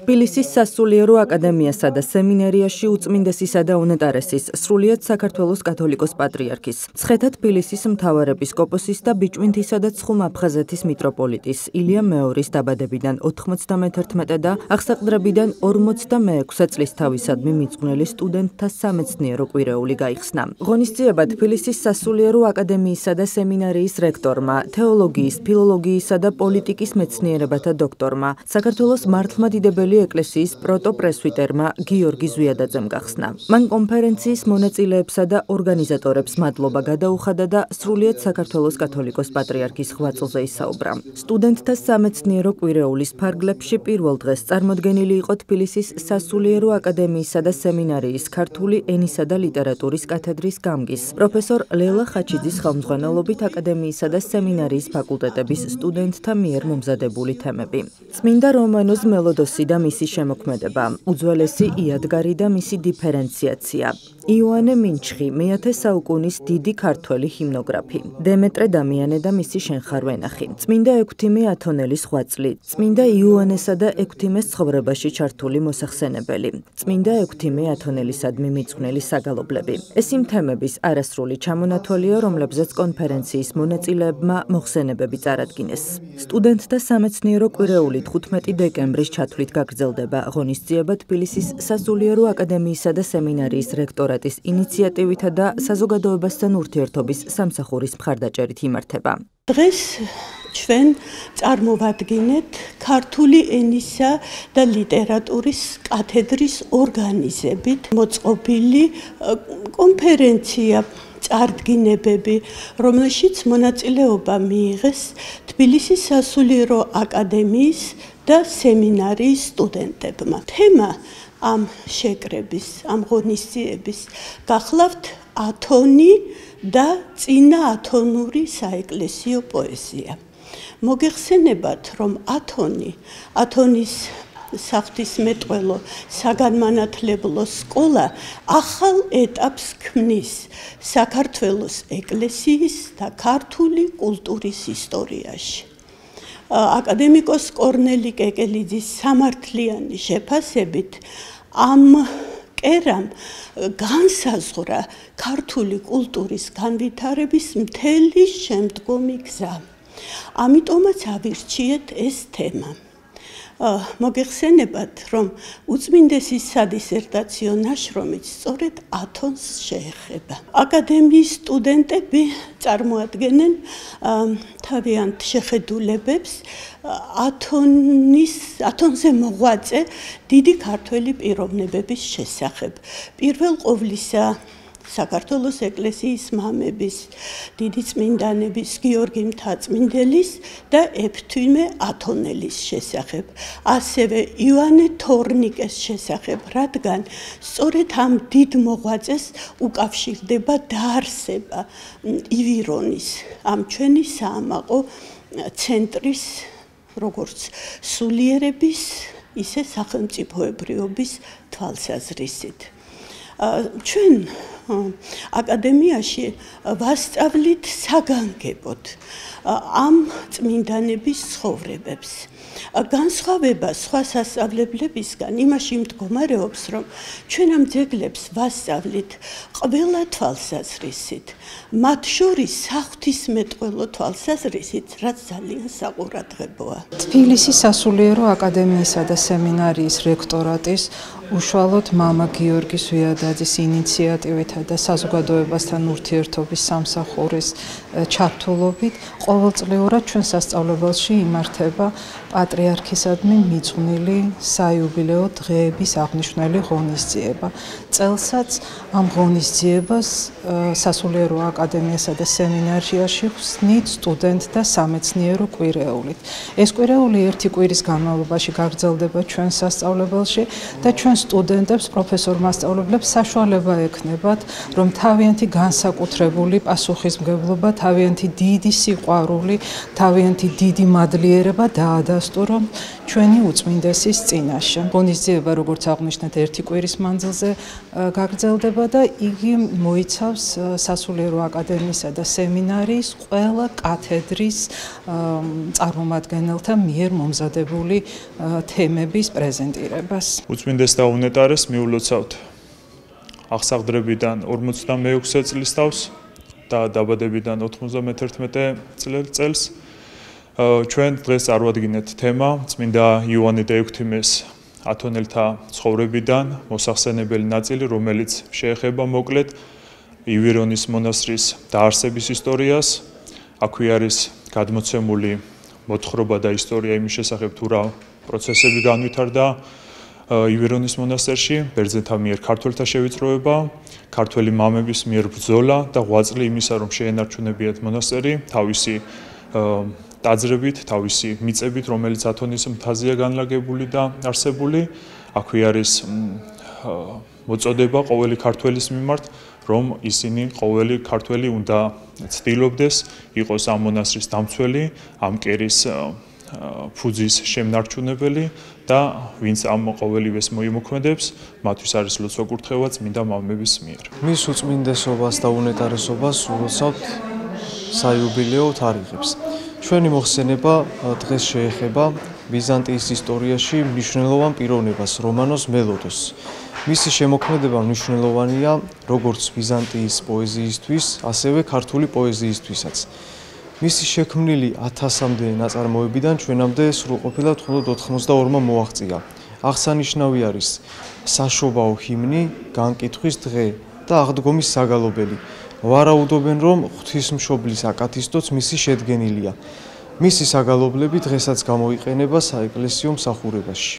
თბილისის სასულიერო აკადემიასა და სემინარიაში უწმინდესისა და უნეტარესის სრულიად საქართველოს კათოლიკოს-პატრიარქის, ცხეთა თბილისის მთავარეპისკოპოსის და ბიჭვინთისა და ცხუმ-აფხაზეთის მიტროპოლიტის ილია მეორის დაბადებიდან 91 და აღსაყდრებიდან 46 წლისთავისადმი მიძღვნილი სტუდენტთა სამეცნიერო კვირეული გაიხსნა. ღონისძიება თბილისის სასულიერო აკადემიისა და სემინარიის რექტორმა, თეოლოგიის, ფილოლოგიისა და პოლიტიკის მეცნიერებათა დოქტორმა, საქართველოს მართლმადიდებელი ეკლესიის პროტოპრესვიტერმა გიორგი ზვიადაძემ გახსნა. მან კონფერენციის მონაწილეებსა და ორგანიზატორებს მადლობა გადაუხადა და სრულიად საქართველოს კათოლიკოს-პატრიარქის ღვაწლზე ისაუბრა. სტუდენტთა სამეცნიერო კვირეულის ფარგლებში პირველ დღეს წარმოდგენილი იყო თბილისის სასულიერო აკადემიისა და სემინარიის ქართული ენისა და ლიტერატურის კათედრის გამგის პროფესორ ლილა ხაჩიძის ხელმძღვანელობით აკადემიისა და სემინარიის ფაკულტეტების სტუდენტთა მიერ მომზადებული თემები. წმინდა რომანოზ მელოდოსი და მისი შემოქმედება, უძველესი იადგარი და მისი დიფერენციაცია, იოანე მინჩხი, მე-10 საუკუნის დიდი ქართველი ჰიმნოგრაფი, დემეტრე დამიანე და მისი შენხარვენახი, წმინდა ექვთიმე ათონელის ღვაწლი, წმინდა იოანესა და ექვთიმეს ცხოვრებაში ჩართული მოსახსენებელი, წმინდა ექვთიმე ათონელისადმი მიძღვნილი საგალობლები. ეს იმ თემების არასრული ჩამონათვალია, რომლებზეც კონფერენციის მონაწილეებმა მოხსენებები წარადგინეს. სტუდენტთა სამეცნიერო კვირეული 15 დეკემბრის ჩათვლით გაგრძელდება. ღონისძიება თბილისის სასულიერო აკადემიისა და სემინარიის რექტორატის ინიციატივითა და საზოგადოებასთან ურთიერთობის სამსახურის მხარდაჭერით იმართება. დღეს ჩვენ წარმოვადგინეთ ქართული ენისა და ლიტერატურის კათედრის ორგანიზებით მოწყობილი კონფერენცია, წარდგინებები, რომელშიც მონაწილეობა მიიღეს თბილისის სასულიერო აკადემიის და სემინარიის სტუდენტებმა. თემა ამ შეკრების, ამ ღონისძიების გახლავთ ათონი და წინა ათონური საეკლესიო პოეზია. მოგეხსენებათ, რომ ათონის საღვთისმეტყველო საგანმანათლებლო სკოლა ახალ ეტაპს ქმნის საქართველოს ეკლესიის და ქართული კულტურის ისტორიაში. აკადემიკოს კორნელი კეკელიძის სამართლიანი შეფასებით ამ კერამ განსაზღვრა ქართული კულტურის განვითარების მთელი შემდგომი გზა. ამიტომაც ავირჩიეთ ეს თემა. მოგეხსენებათ, რომ უწმინდესის სადისერტაციო ნაშრომიც სწორედ ათონს შეეხება. აკადემიის სტუდენტები წარმოადგენენ თავიანთ შეხედულებებს ათონზე მოღვაწე დიდი ქართველი პიროვნებების შესახებ. პირველ ყოვლისა საქართველოს ეკლესიის მამების, დიდი წმინდანების, გიორგი მთაწმინდელის და ექვთიმე ათონელის შესახებ, ასევე იოანე თორნიკეს შესახებ, რადგან სწორედ ამ დიდ მოღვაწეს უკავშირდება დაარსება ივირონის, ამ ჩვენი საამაყო ცენტრის, როგორც სულიერების, ისე სახელმწიფოებრიობის თვალსაზრისით. ჩვენ აკადემიაში ვასწავლით საგანგებოდ ამ წმინდანების ცხოვრებებს. განსხვავება სხვა სასწავლებლებისგან იმაში მდგომარეობს, რომ ჩვენ ამ ძეგლებს ვასწავლით ყველა თვალსაზრისით, მათ შორის საღვთისმეტყველო თვალსაზრისით, რაც ძალიან საყურადღებოა. თბილისის სასულიერო აკადემიისა და სემინარიის რექტორატის უშუალოდ მამა გიორგი ზვიადაძის ინიციატივითა და საზოგადოებასთან ურთიერთობის სამსახურის ჩართულობით ყოველწლიურად ჩვენ სასწავლებელში იმართება პატრიარქისადმი მიძღვნილი საიუბილეო დღეების აღნიშნული ღონისძიება. წელსაც ამ ღონისძიებას სასულიერო აკადემიასა და სემინარიაში ხსნით სტუდენტთა სამეცნიერო კვირეულით. ეს კვირეული ერთი კვირის განმავლობაში გაგრძელდება ჩვენ სასწავლებელში და ჩვენ სტუდენტებს, პროფესორ-მასწავლებლებს საშუალება ექნებათ, რომ თავიანთი განსაკუთრებული პასუხისმგებლობა, თავიანთი დიდი სიყვარული, თავიანთი დიდი მადლიერება დაადასტურონ ადასტურო ჩვენი უწმინდესის წინაშე. ღონისძიება, როგორც აღვნიშნეთ, ერთი კვირის მანძილზე გაგრძელდება და იგი მოიცავს სასულიერო აკადემიისა და სემინარიის ყველა კათედრის წარმომადგენელთა მიერ მომზადებული თემების პრეზენტირებას. უწმინდესთა უნეტარეს მიულოცავთ აღსაყდრებიდან 46 წლის თავს და დაბადებიდან 91 წელს. ჩვენ დღეს წარვადგინეთ თემა წმინდა იოანე დაექვთიმეს ათონელთა ცხოვრებიდან მოსახსენებელი ნაწილი, რომელიც შეეხება მოკლედ ივირონის მონასტრის დაარსების ისტორიას. აქვე არის გადმოცემული მოთხრობა და ისტორია იმის შესახებ, თუ რა პროცესები განვითარდა ივირონის მონასტერში, ბერძენთა მიერ ქართველთა შევიწროება, ქართველი მამების მიერ ბრძოლა და ღვაწლი იმისა, რომ შეენარჩუნებიათ მონასტერი თავისი ტაძრებით, თავისი მიწებით, რომელიც ათონის მთაზეა განლაგებული და არსებული. აქვე არის მოწოდება ყოველი ქართველის მიმართ, რომ ისინი ყოველი ქართველი უნდა ცდილობდეს იყოს ამ მონასტრის დამცველი, ამ კერის ფუძის შემნარჩუნებელი და ვინც ამ ყოველივეს მოიმოქმედებს, მათთვის არის ლოცვა კურთხევა წმინდა მამების მიერ. მის უწმინდესობას და უნეტარესობას ულოცავთ საიუბილეო თარიღებს. ჩვენი მოხსენება დღეს შეეხება ბიზანტიის ისტორიაში მნიშვნელოვან პიროვნებას რომანოს მელოდოს. მისი შემოქმედება მნიშვნელოვანია როგორც ბიზანტიის პოეზიისთვის, ასევე ქართული პოეზიისთვისაც. მისი შექმნილი 1000-მდე ნაწარმოებიდან ჩვენამდე სრულყოფილად მხოლოდ 82-მა მოაღწია. აღსანიშნავი არის საშობაო ჰიმნი, განკითხვის დღე და აღდგომის საგალობელი. ვარაუდობენ, რომ ღვთისმშობლის აკათისტოც მისი შედგენილია. მისი საგალობლები დღესაც გამოიყენება საეკლესიო მსახურებაში.